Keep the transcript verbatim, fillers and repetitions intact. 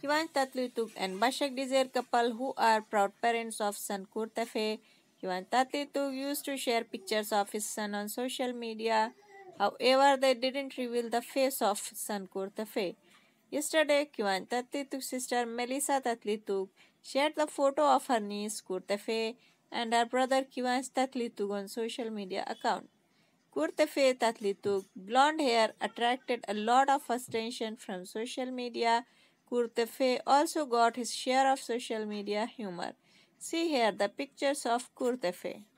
Kıvanç Tatlitug and Başak Dizer couple who are proud parents of son Kurtefe. Kıvanç Tatlitug used to share pictures of his son on social media. However, they didn't reveal the face of son Kurtefe. Yesterday, Kıvanç Tatlitug's sister Melissa Tatlitug shared the photo of her niece Kurtefe and her brother Kıvanç Tatlitug on social media account. Kurtefe Tatlitug blonde hair attracted a lot of attention from social media. Kurtefe also got his share of social media humor. See here the pictures of Kurtefe.